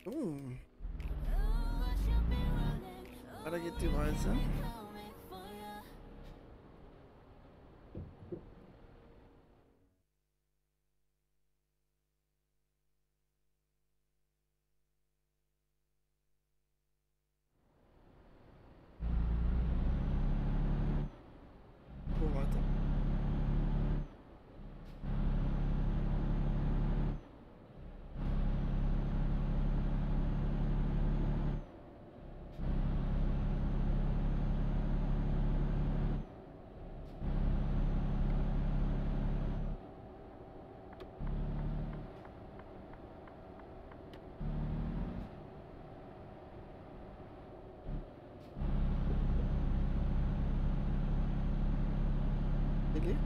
Oh, weiter geht die Reise. Wo weiter? Willi?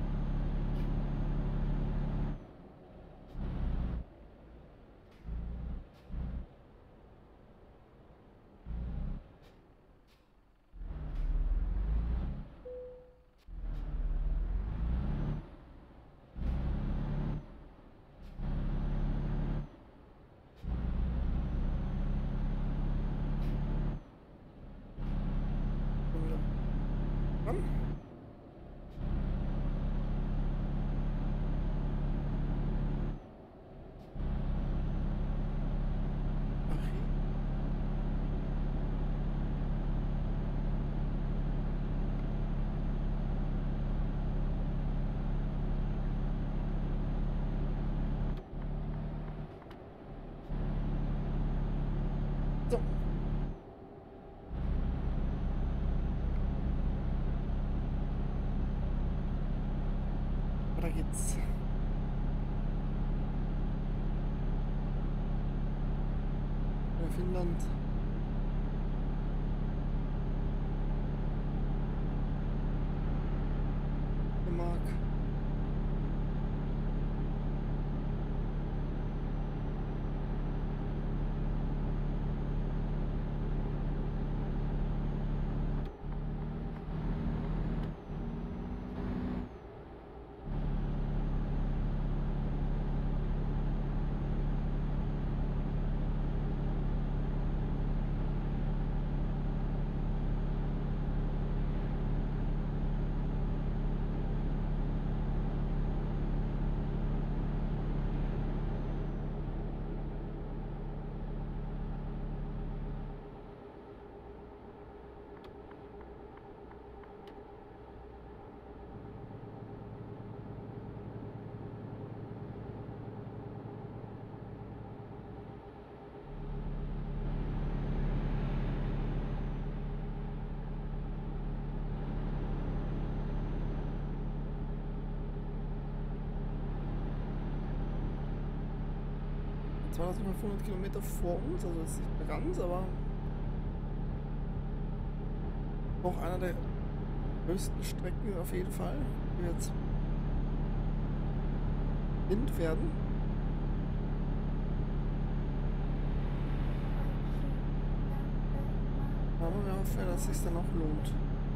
Schon wieder. Komm. Ach, hier. So. Weiter geht's. Finnland. Dänemark. Das war 2500 Kilometer vor uns, also das ist nicht mehr ganz, aber auch einer der höchsten Strecken auf jeden Fall, die jetzt Wind werden. Aber wir hoffen, dass es sich dann auch lohnt.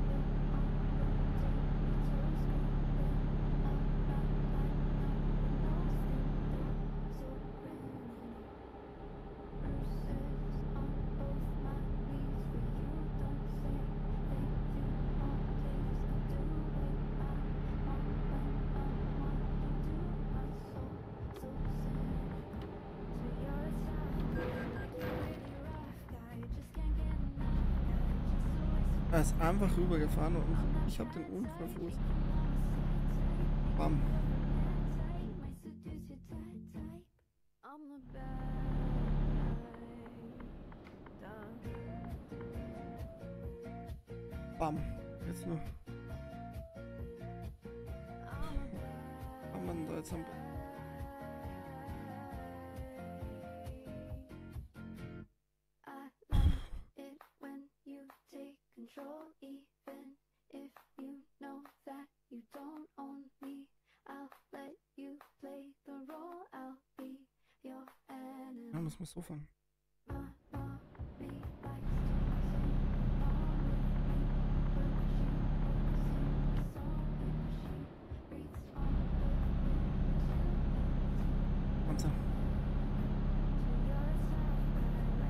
Er ist einfach rübergefahren und ich habe den Unfall verursacht. Bam. Bam. Jetzt nur. Kann man da jetzt am. Ja, muss man so fahren. Wahnsinn.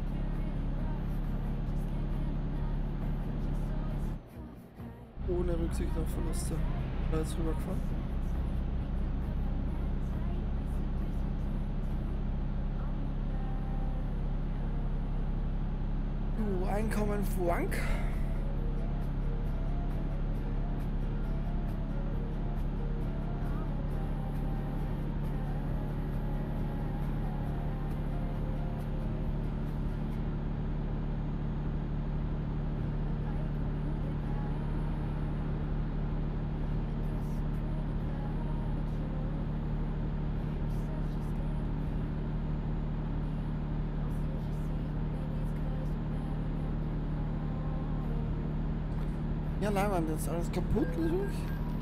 ohne Rücksicht auf Verluste da jetzt rübergefahren. Einkommen Frank. Ja, nein, jetzt alles kaputt natürlich.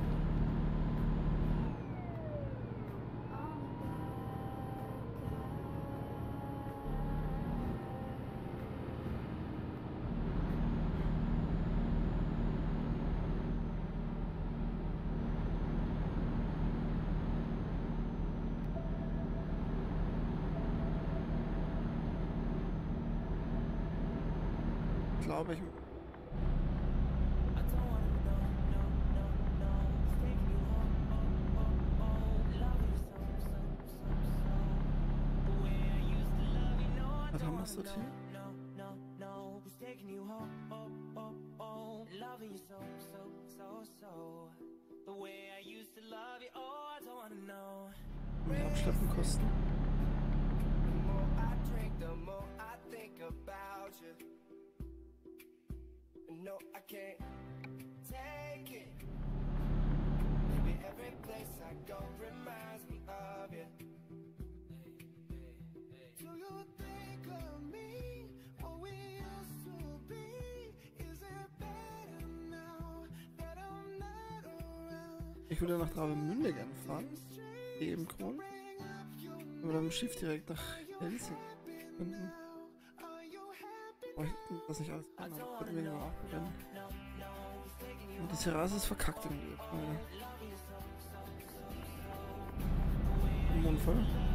Glaube ich. Was haben wir sortiert? Die Abschleppenkosten. No, I can't take it. Maybe every place I go reminds me of you. Do you think of me? What we used to be? Is it better now that I'm not around? Ich würde nach Travemünde gern fahren. Eben Kron. Aber dann mit dem Schiff direkt nach Helsinki finden. Das nicht alles kann, aber können wir noch abrennen. Und die Terrasse ist verkackt irgendwie. Ein Unfall.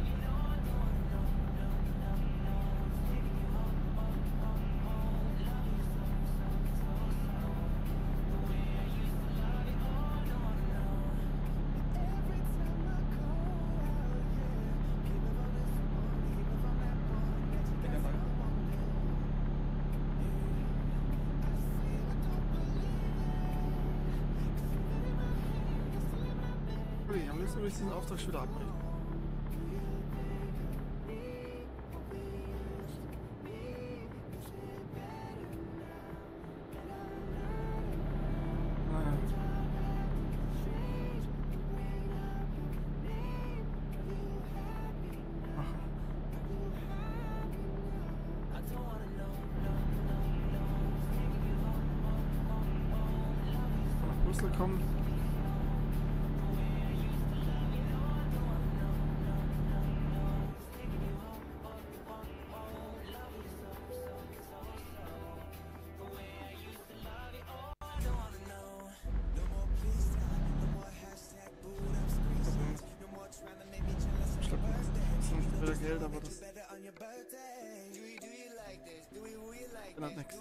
Will ich diesen Auftrag schon wieder abbrechen. Naja. Nach Brüssel kommen. Geld, aber das ändert nichts.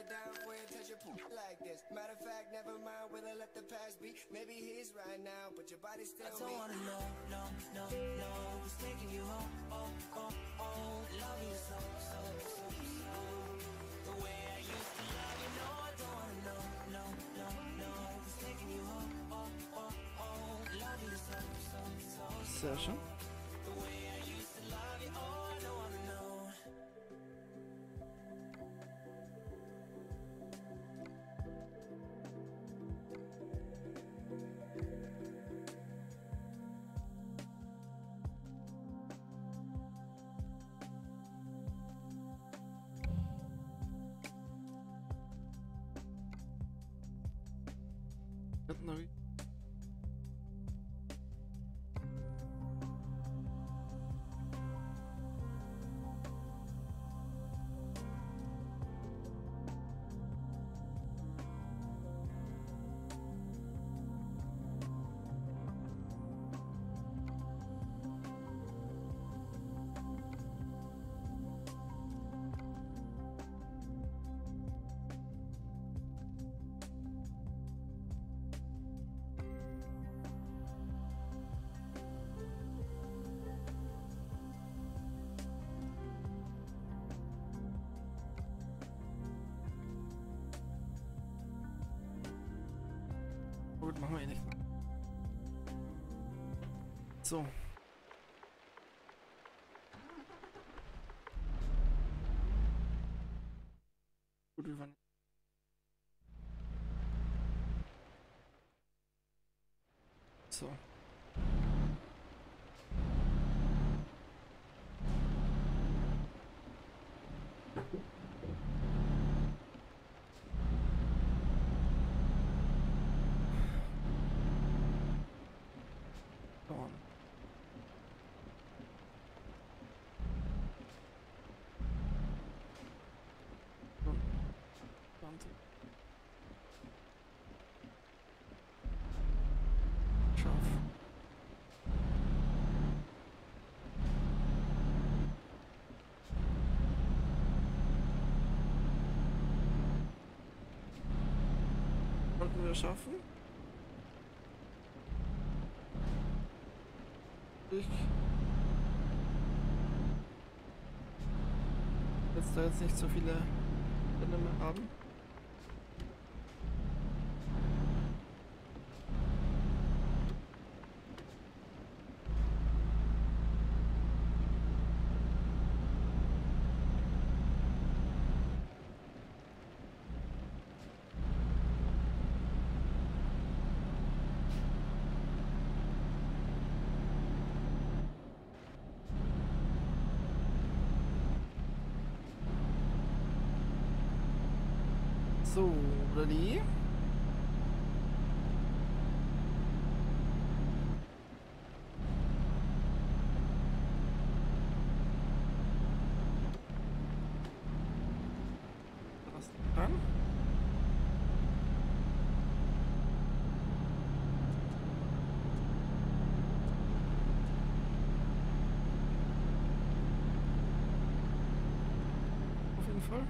Sehr schön. Navi. gut, machen wir eh nicht. So. Gut, wir waren. So. Go on. Scharf. Konnten wir das schaffen? Ich jetzt da jetzt nicht so viele Bänder mehr haben. So, ready? Was dran? Auf jeden Fall.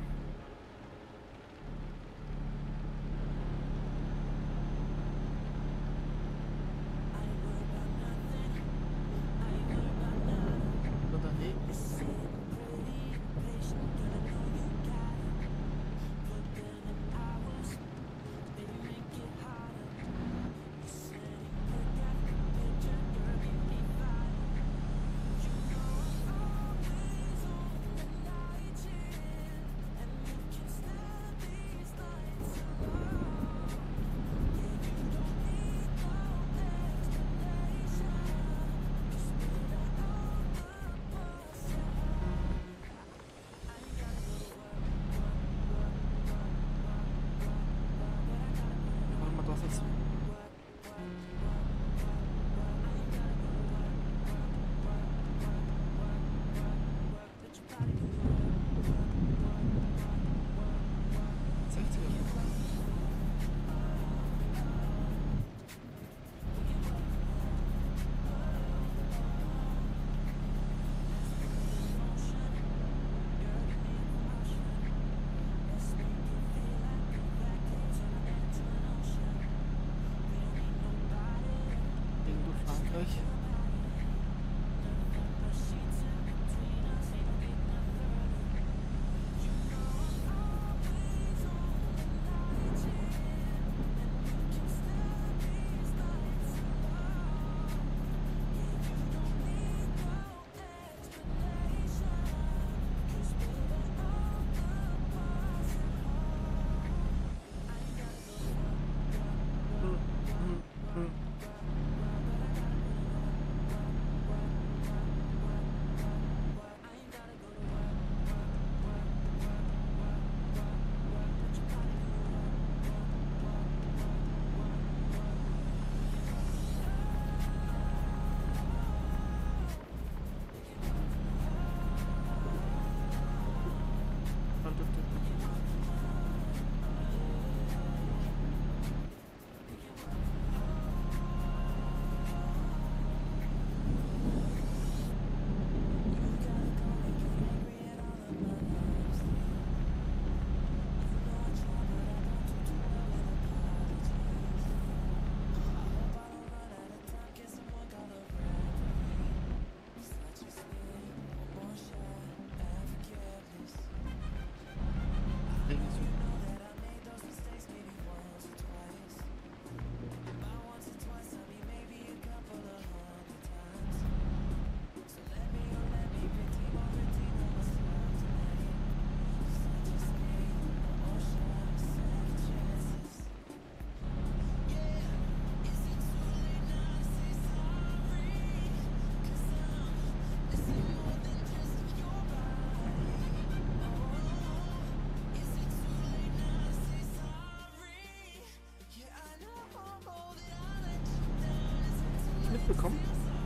bekommen.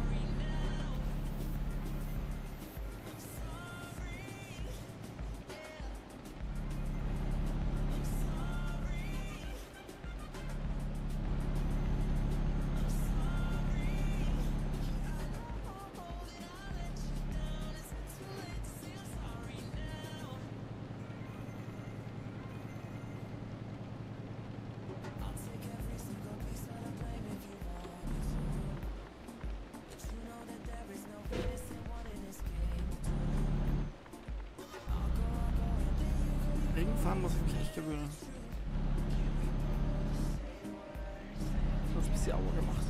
Regenfahren muss ich mich echt gewöhnen. Ich habe ein bisschen Auge gemacht.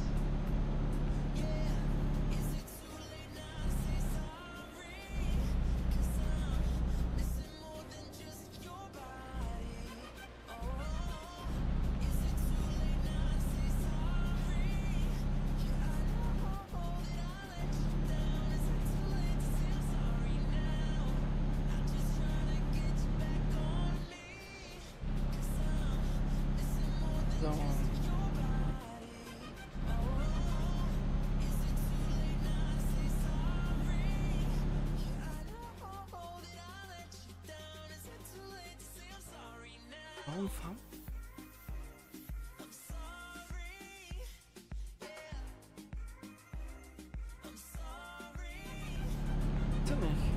So. Warum fahren? Bitte nicht.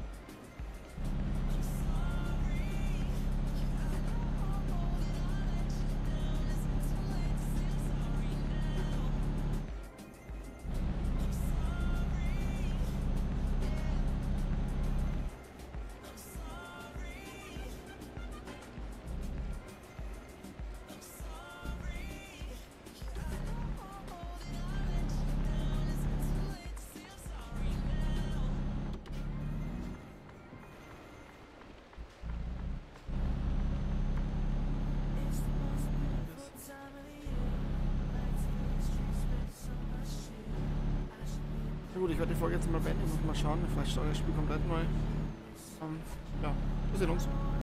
Na gut, ich werde die Folge jetzt mal beenden. Ich muss mal schauen. Vielleicht startet das Spiel komplett neu. Ja, wir sehen uns.